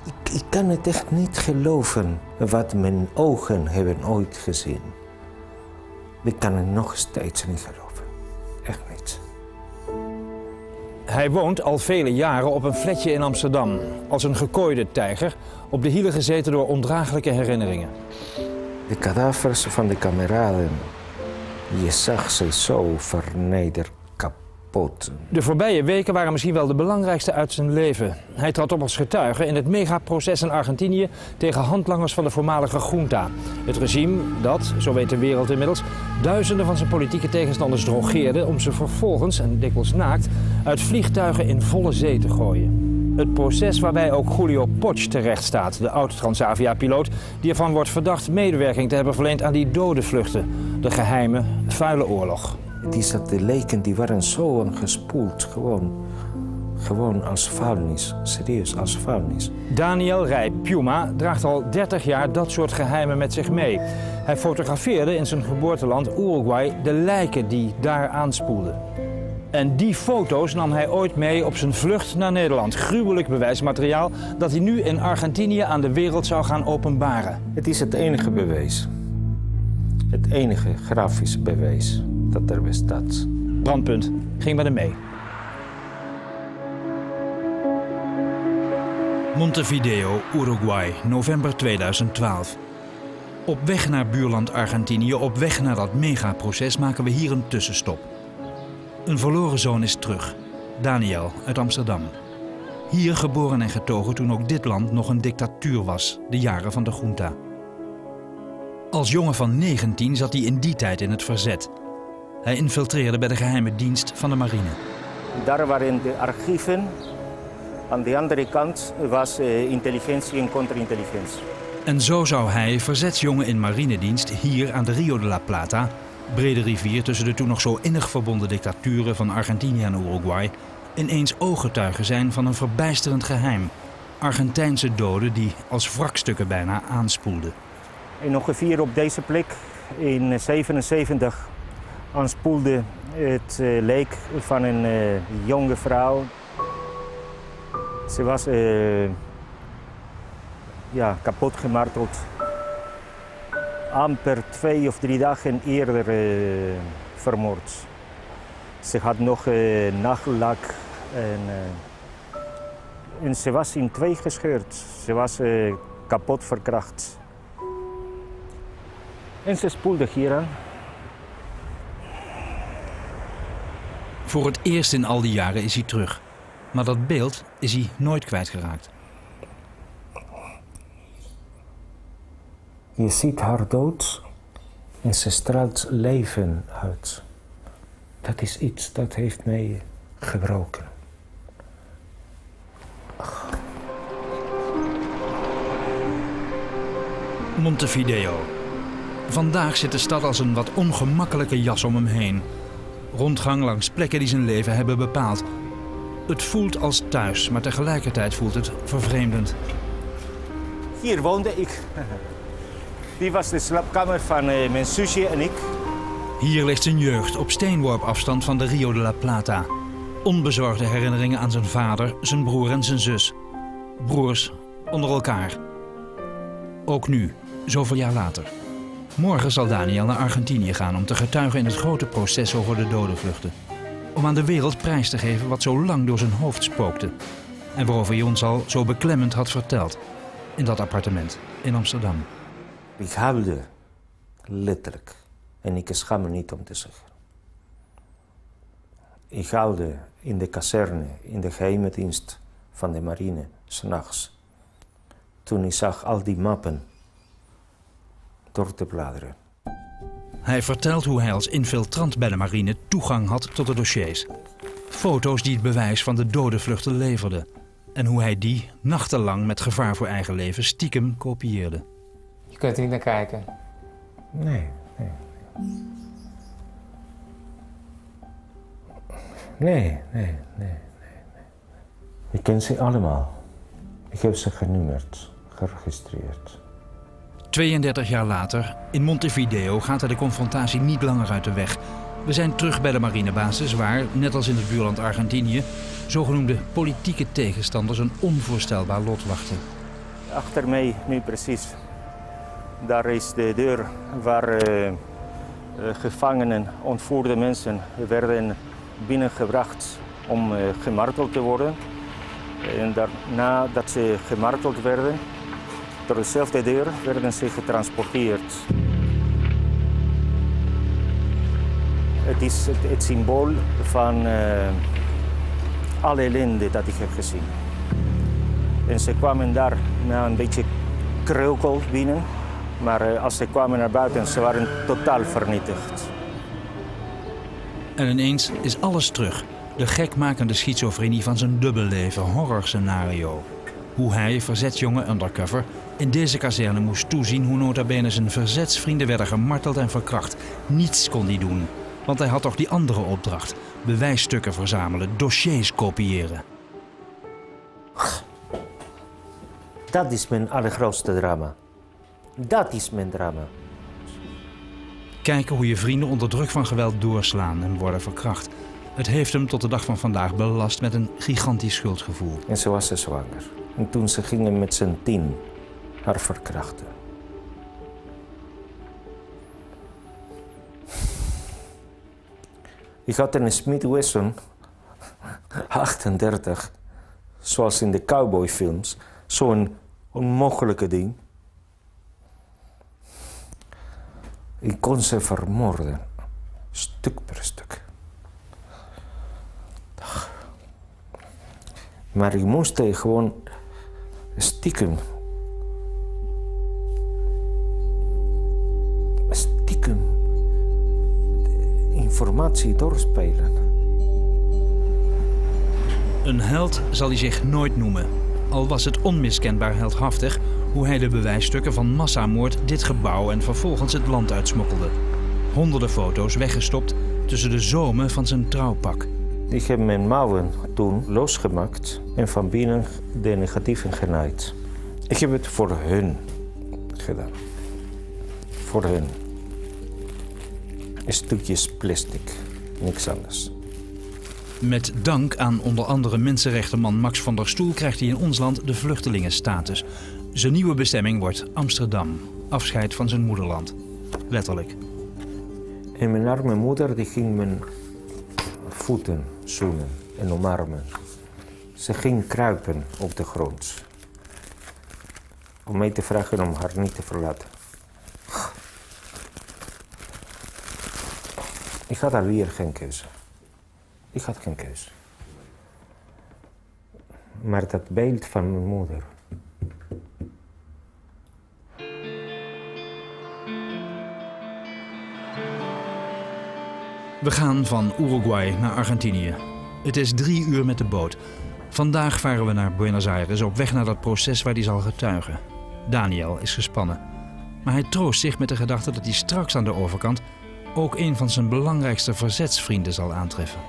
Ik kan het echt niet geloven wat mijn ogen hebben ooit gezien. Ik kan het nog steeds niet geloven. Echt niet. Hij woont al vele jaren op een flatje in Amsterdam. Als een gekooide tijger, op de hielen gezeten door ondraaglijke herinneringen. De kadavers van de kameraden, je zag ze zo vernederd kapot. De voorbije weken waren misschien wel de belangrijkste uit zijn leven. Hij trad op als getuige in het megaproces in Argentinië tegen handlangers van de voormalige junta. Het regime dat, zo weet de wereld inmiddels, duizenden van zijn politieke tegenstanders drogeerde om ze vervolgens, en dikwijls naakt, uit vliegtuigen in volle zee te gooien. Het proces waarbij ook Julio Poch terecht staat, de oud-Transavia-piloot die ervan wordt verdacht medewerking te hebben verleend aan die dodenvluchten. De geheime, vuile oorlog. De lijken die waren zo gespoeld, gewoon als vuilnis, serieus als vuilnis. Daniel Rey Piuma draagt al 30 jaar dat soort geheimen met zich mee. Hij fotografeerde in zijn geboorteland Uruguay de lijken die daar aanspoelden. En die foto's nam hij ooit mee op zijn vlucht naar Nederland. Gruwelijk bewijsmateriaal dat hij nu in Argentinië aan de wereld zou gaan openbaren. Het is het enige bewijs. Het enige grafische bewijs dat er bestaat. Brandpunt ging met hem mee. Montevideo, Uruguay, november 2012. Op weg naar buurland Argentinië, op weg naar dat megaproces maken we hier een tussenstop. Een verloren zoon is terug, Daniel uit Amsterdam. Hier geboren en getogen toen ook dit land nog een dictatuur was, de jaren van de junta. Als jongen van 19 zat hij in die tijd in het verzet. Hij infiltreerde bij de geheime dienst van de marine. Daar waren de archieven. Aan de andere kant was intelligentie en contra-intelligentie. En zo zou hij, verzetsjongen in marinedienst, hier aan de Rio de la Plata, brede rivier tussen de toen nog zo innig verbonden dictaturen van Argentinië en Uruguay, ineens ooggetuige zijn van een verbijsterend geheim. Argentijnse doden die als wrakstukken bijna aanspoelden. En ongeveer op deze plek in 1977 aanspoelde het lijk van een jonge vrouw. Ze was kapot gemarteld. Amper 2 of 3 dagen eerder vermoord. Ze had nog nagellak en ze was in 2 gescheurd. Ze was kapot verkracht. En ze spoelde hier aan. Voor het eerst in al die jaren is hij terug. Maar dat beeld is hij nooit kwijtgeraakt. Je ziet haar dood en ze straalt leven uit. Dat is iets dat heeft mij gebroken. Montevideo. Vandaag zit de stad als een wat ongemakkelijke jas om hem heen. Rondgang langs plekken die zijn leven hebben bepaald. Het voelt als thuis, maar tegelijkertijd voelt het vervreemdend. Hier woonde ik. Die was de slaapkamer van mijn zusje en ik. Hier ligt zijn jeugd op steenworp afstand van de Rio de la Plata. Onbezorgde herinneringen aan zijn vader, zijn broer en zijn zus. Broers onder elkaar. Ook nu, zoveel jaar later. Morgen zal Daniel naar Argentinië gaan om te getuigen in het grote proces over de dodenvluchten. Om aan de wereld prijs te geven wat zo lang door zijn hoofd spookte. En waarover hij ons al zo beklemmend had verteld. In dat appartement in Amsterdam. Ik huilde, letterlijk. En ik schaam me niet om te zeggen. Ik huilde in de kazerne, in de geheime dienst van de marine, 's nachts. Toen ik zag al die mappen door te bladeren. Hij vertelt hoe hij als infiltrant bij de marine toegang had tot de dossiers. Foto's die het bewijs van de dodenvluchten leverden. En hoe hij die nachtenlang met gevaar voor eigen leven stiekem kopieerde. Je kunt er niet naar kijken? Nee. Nee. Ik ken ze allemaal. Ik heb ze genummerd, geregistreerd. 32 jaar later, in Montevideo, gaat hij de confrontatie niet langer uit de weg. We zijn terug bij de marinebasis waar, net als in het buurland Argentinië, zogenoemde politieke tegenstanders een onvoorstelbaar lot wachten. Achter mij nu precies. Daar is de deur waar gevangenen, ontvoerde mensen werden binnengebracht om gemarteld te worden. En daarna dat ze gemarteld werden, door dezelfde deur werden ze getransporteerd. Het is het symbool van alle ellende dat ik heb gezien. En ze kwamen daar na een beetje kreukeld binnen, maar als ze kwamen naar buiten, ze waren totaal vernietigd. En ineens is alles terug. De gekmakende schizofrenie van zijn dubbelleven, horrorscenario. Hoe hij, verzetsjongen undercover, in deze kazerne moest toezien hoe nota bene zijn verzetsvrienden werden gemarteld en verkracht. Niets kon hij doen, want hij had toch die andere opdracht. Bewijsstukken verzamelen, dossiers kopiëren. Dat is mijn allergrootste drama. Dat is mijn drama. Kijken hoe je vrienden onder druk van geweld doorslaan en worden verkracht. Het heeft hem tot de dag van vandaag belast met een gigantisch schuldgevoel. En zo was ze zwanger. En toen ze gingen met z'n 10 haar verkrachten. Ik had een Smith Wesson 38, zoals in de cowboyfilms, zo'n onmogelijke ding. Ik kon ze vermoorden, stuk per stuk. Maar ik moest gewoon stiekem informatie doorspelen. Een held zal hij zich nooit noemen. Al was het onmiskenbaar heldhaftig hoe hij de bewijsstukken van massamoord dit gebouw en vervolgens het land uitsmokkelde. Honderden foto's weggestopt tussen de zomen van zijn trouwpak. Ik heb mijn mouwen toen losgemaakt en van binnen de negatieven genaaid. Ik heb het voor hun gedaan. Voor hun. Stukjes plastic, niks anders. Met dank aan onder andere mensenrechtenman Max van der Stoel krijgt hij in ons land de vluchtelingenstatus. Zijn nieuwe bestemming wordt Amsterdam. Afscheid van zijn moederland. Letterlijk. En mijn arme moeder die ging mijn voeten zoenen en omarmen. Ze ging kruipen op de grond. Om mij te vragen om haar niet te verlaten. Ik had alweer geen keuze. Ik had geen keuze. Maar dat beeld van mijn moeder. We gaan van Uruguay naar Argentinië. Het is 3 uur met de boot. Vandaag varen we naar Buenos Aires op weg naar dat proces waar hij zal getuigen. Daniel is gespannen. Maar hij troost zich met de gedachte dat hij straks aan de overkant ook een van zijn belangrijkste verzetsvrienden zal aantreffen.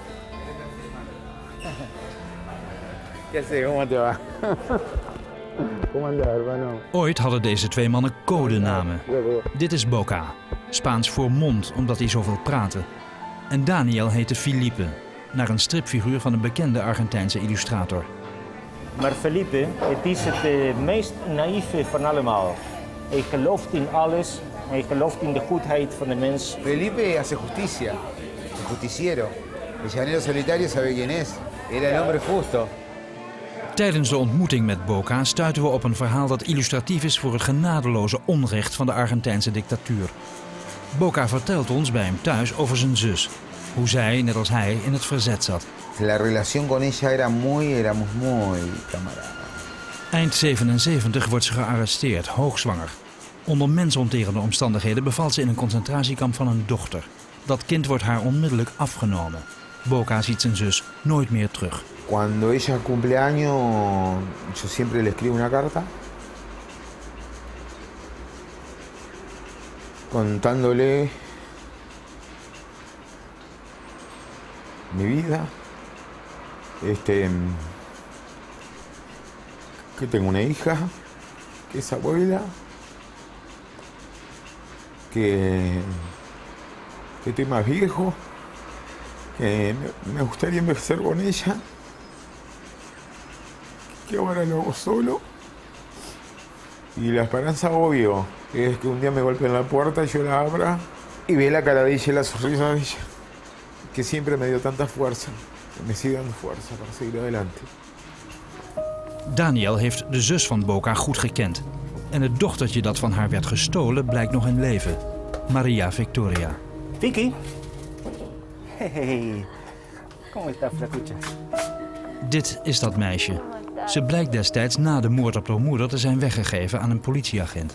Ooit hadden deze 2 mannen codenamen. Dit is Boca, Spaans voor mond omdat hij zoveel praatte. En Daniel heette Felipe, naar een stripfiguur van een bekende Argentijnse illustrator. Maar Felipe, het is het meest naïeve van allemaal. Hij gelooft in alles. Hij gelooft in de goedheid van de mens. Felipe hace justicia, el justiciero. El llanero solitario sabe quién es. Era el hombre justo. Tijdens de ontmoeting met Boca stuiten we op een verhaal dat illustratief is voor het genadeloze onrecht van de Argentijnse dictatuur. Boca vertelt ons bij hem thuis over zijn zus. Hoe zij, net als hij, in het verzet zat. La relación con ella éramos muy camaradas. Eind 77 wordt ze gearresteerd, hoogzwanger. Onder mensonterende omstandigheden bevalt ze in een concentratiekamp van een dochter. Dat kind wordt haar onmiddellijk afgenomen. Boca ziet zijn zus nooit meer terug. Cuando ella cumple años, yo siempre le escribo una carta contándole mi vida, que tengo una hija, que es abuela, que estoy más viejo, que me gustaría envejecer con ella, que ahora lo hago solo Y la esperanza, obvio, es que un día me golpeen la puerta, yo la abra y ve la cara de ella y la sonrisa de ella, que siempre me dio tanta fuerza, que me sigue dando fuerza para seguir adelante. Daniel heeft de zus van Boca goed gekend. En het dochtertje dat van haar werd gestolen blijkt nog in leven. Maria Victoria. Vicky. Hey, ¿cómo estás, flacucha? Dit is dat meisje. Ze blijkt destijds na de moord op haar moeder te zijn weggegeven aan een politieagent.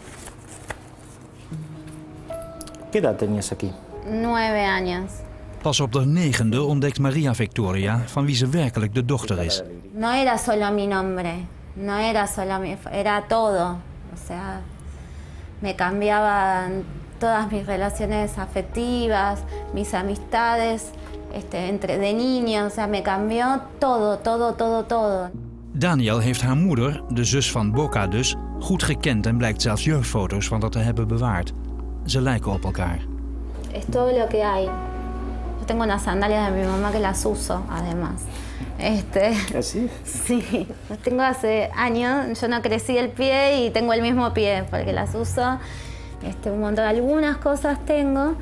¿Qué edad tenías aquí? 9 años. Pas op de 9e ontdekt Maria Victoria van wie ze werkelijk de dochter is. No era solo mi nombre, no era solo era todo. O sea, me cambiaban todas mis relaciones afectivas, mis amistades, entre de niños. O sea, me cambió todo, todo, todo, todo. Daniel heeft haar moeder, de zus van Boca dus, goed gekend en blijkt zelfs jeugdfoto's van haar te hebben bewaard. Ze lijken op elkaar. Es todo lo que hay. Yo tengo unas sandalias de mi mamá que las uso, además. ¿Así? Sí, las tengo hace años. Yo no crecí el pie y tengo el mismo pie porque las uso. Un montón, algunas cosas tengo,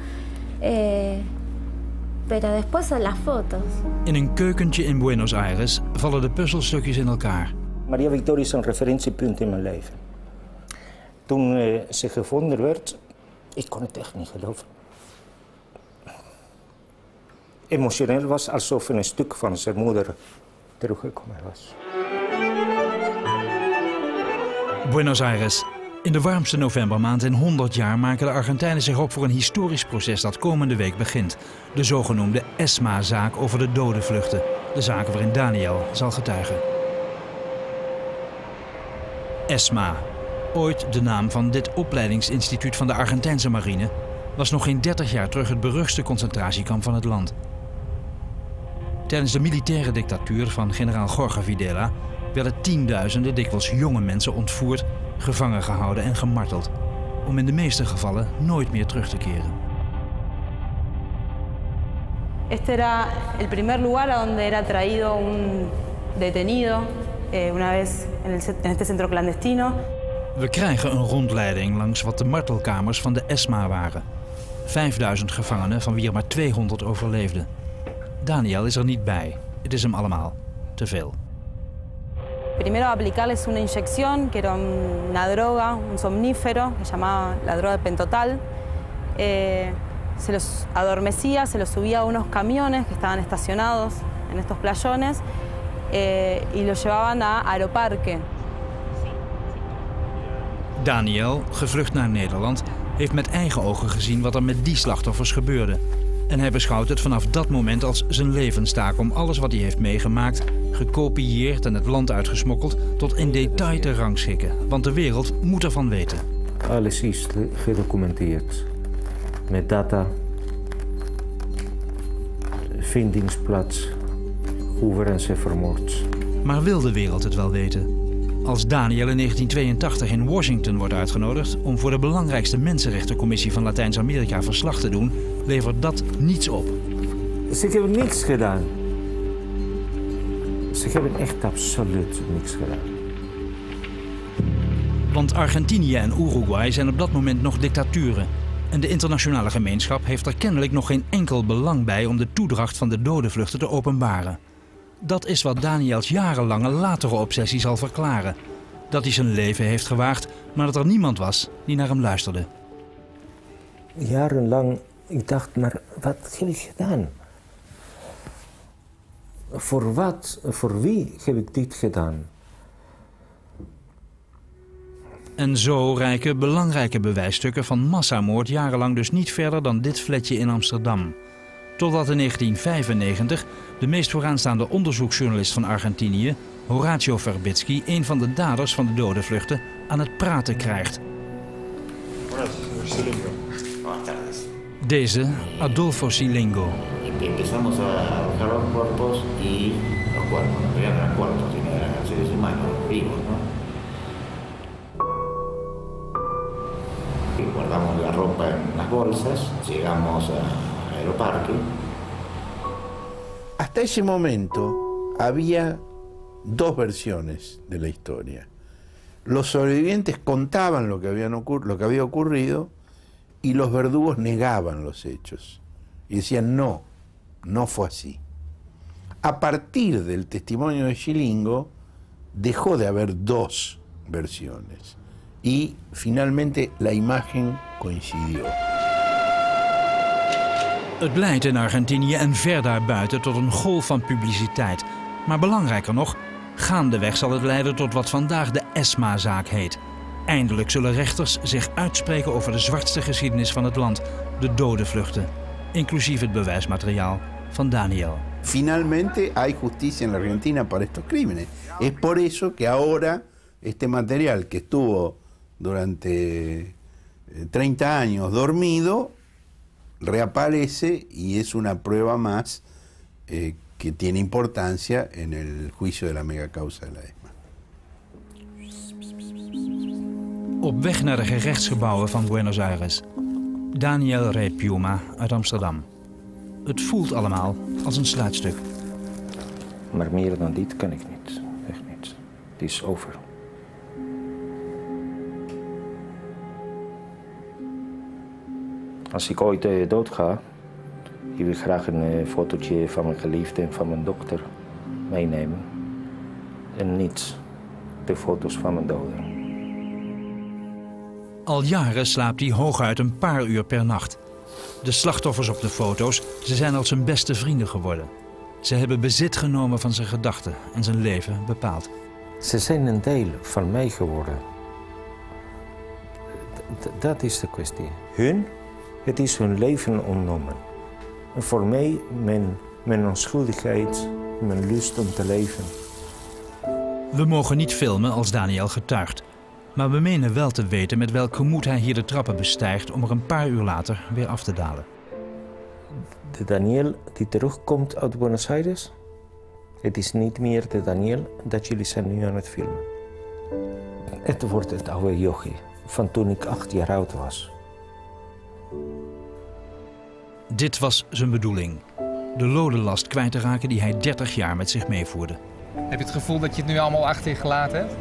pero después son las fotos. In een keukentje in Buenos Aires vallen de puzzelstukjes in elkaar. Maria Victoria is een referentiepunt in mijn leven. Toen ze gevonden werd, ik kon het echt niet geloven. Emotioneel was alsof een stuk van zijn moeder teruggekomen was. Buenos Aires. In de warmste novembermaand in 100 jaar maken de Argentijnen zich op voor een historisch proces dat komende week begint. De zogenoemde ESMA-zaak over de dodenvluchten. De zaak waarin Daniel zal getuigen. ESMA, ooit de naam van dit opleidingsinstituut van de Argentijnse marine, was nog geen 30 jaar terug het beruchtste concentratiekamp van het land. Tijdens de militaire dictatuur van generaal Jorge Videla werden tienduizenden, dikwijls jonge mensen ontvoerd, gevangen gehouden en gemarteld, om in de meeste gevallen nooit meer terug te keren. Este era el primer lugar a donde era traído un detenido, una vez en este centro clandestino. We krijgen een rondleiding langs wat de martelkamers van de ESMA waren. 5000 gevangenen, van wie er maar 200 overleefden. Daniel is er niet bij. Het is hem allemaal te veel. Primero aplicarles una inyección, que era una droga, un somnífero, que se llamaba la droga de pentotal. Se los adormecía, se los subía a unos camiones que estaban estacionados en estos playones y los llevaban a Aeroparque. Daniel, gevlucht naar Nederland, heeft met eigen ogen gezien wat er met die slachtoffers gebeurde. En hij beschouwt het vanaf dat moment als zijn levenstaak om alles wat hij heeft meegemaakt, gekopieerd en het land uitgesmokkeld, tot in detail te rangschikken. Want de wereld moet ervan weten. Alles is gedocumenteerd. Met data, vindingsplaats, hoe werden ze vermoord. Maar wil de wereld het wel weten? Als Daniel in 1982 in Washington wordt uitgenodigd om voor de belangrijkste mensenrechtencommissie van Latijns-Amerika verslag te doen, levert dat niets op. Ze hebben niets gedaan. Ze hebben echt absoluut niets gedaan. Want Argentinië en Uruguay zijn op dat moment nog dictaturen. En de internationale gemeenschap heeft er kennelijk nog geen enkel belang bij om de toedracht van de dodenvluchten te openbaren. Dat is wat Daniels jarenlange latere obsessie zal verklaren. Dat hij zijn leven heeft gewaagd, maar dat er niemand was die naar hem luisterde. Jarenlang, ik dacht, maar wat heb ik gedaan? Voor wat, voor wie heb ik dit gedaan? En zo reiken belangrijke bewijsstukken van massamoord jarenlang dus niet verder dan dit flatje in Amsterdam. Totdat in 1995 de meest vooraanstaande onderzoeksjournalist van Argentinië, Horacio Verbitsky, een van de daders van de dodenvluchten, aan het praten krijgt. Deze, Adolfo Silingo. Empezamos a buscar los cuerpos y los cuerpos, no eran cuerpos, sino eran seres humanos vivos, ¿no? Y guardamos la ropa en las bolsas, llegamos a Aeroparque. Hasta ese momento había dos versiones de la historia. Los sobrevivientes contaban lo que había ocurrido y los verdugos negaban los hechos. Y decían, no, no fue así. A partir del testimonio de Scilingo, dejó de haber dos versiones. Y finalmente la imagen coincidió. Het leidt in Argentinië en ver daarbuiten tot een golf van publiciteit. Maar belangrijker nog, gaandeweg zal het leiden tot wat vandaag de ESMA-zaak heet. Eindelijk zullen rechters zich uitspreken over de zwartste geschiedenis van het land, de dodenvluchten, inclusief het bewijsmateriaal van Daniel. Finalmente hay justicia en la Argentina para estos crímenes. Es por eso que ahora este material que estuvo durante 30 años dormido reaparece y es una prueba más que tiene importancia en el juicio de la megacausa de la ESMA. Op weg naar de gerechtsgebouwen van Buenos Aires. Daniel Rey Piuma uit Amsterdam. Het voelt allemaal als een sluitstuk. Maar meer dan dit kan ik niet. Echt niet. Het is over. Als ik ooit dood ga, ik wil graag een fotootje van mijn geliefde en van mijn dochter meenemen. En niet de foto's van mijn doden. Al jaren slaapt hij hooguit een paar uur per nacht. De slachtoffers op de foto's, ze zijn als zijn beste vrienden geworden. Ze hebben bezit genomen van zijn gedachten en zijn leven bepaald. Ze zijn een deel van mij geworden. Dat is de kwestie. Het is hun leven ontnomen. En voor mij, mijn onschuldigheid, mijn lust om te leven. We mogen niet filmen als Daniel getuigt. Maar we menen wel te weten met welk gemoed hij hier de trappen bestijgt om er een paar uur later weer af te dalen. De Daniel die terugkomt uit Buenos Aires, het is niet meer de Daniel dat jullie zijn nu aan het filmen. Het wordt het oude jochie van toen ik 8 jaar oud was. Dit was zijn bedoeling. De lodenlast kwijt te raken die hij 30 jaar met zich meevoerde. Heb je het gevoel dat je het nu allemaal achter je gelaten hebt?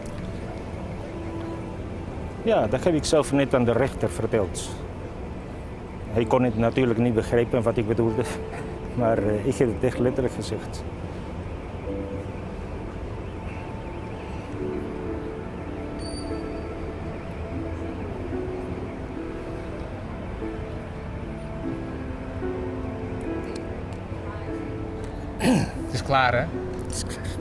Ja, dat heb ik zelf net aan de rechter verteld. Hij kon het natuurlijk niet begrijpen wat ik bedoelde, maar ik heb het echt letterlijk gezegd. Het is klaar, hè? Het is klaar.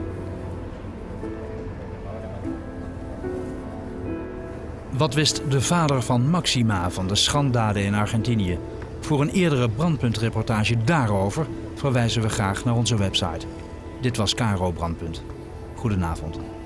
Wat wist de vader van Maxima van de schanddaden in Argentinië? Voor een eerdere Brandpunt-reportage daarover verwijzen we graag naar onze website. Dit was KRO Brandpunt. Goedenavond.